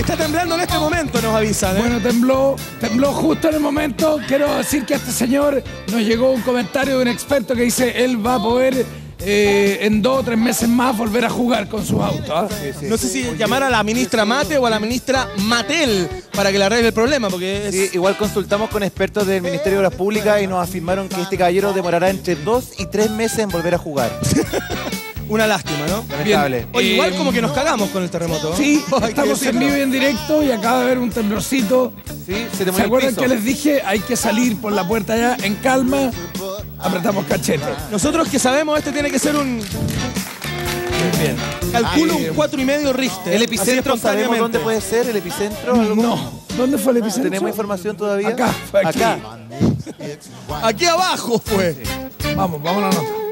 Está temblando en este momento, nos avisan. Bueno, tembló justo en el momento. Quiero decir que a este señor nos llegó un comentario de un experto que dice él va a poder en 2 o 3 meses más volver a jugar con sus autos. ¿Ah? Sí. No sé si llamar a la ministra Mate o a la ministra Matel para que le arregle el problema, porque es... Sí, igual consultamos con expertos del Ministerio de Obras Públicas y nos afirmaron que este caballero demorará entre 2 y 3 meses en volver a jugar. Una lástima, ¿no? Lamentable. Oye, igual como que nos cagamos con el terremoto, ¿no? Sí, Hay que estamos en decirlo. vivo y en directo y acaba de haber un temblorcito. Sí, se te ¿Se movió el acuerdan piso. que les dije? Hay que salir por la puerta allá en calma. Apretamos cachete. Nosotros que sabemos, este tiene que ser un... Bien. Calculo un 4,5 Richter. ¿El así epicentro sabemos espontáneamente. dónde puede ser? ¿El epicentro? ¿Algo? No. ¿Dónde fue el epicentro? ¿Tenemos información todavía? Acá, fue aquí. Acá. Aquí abajo fue. Vamos a la nota.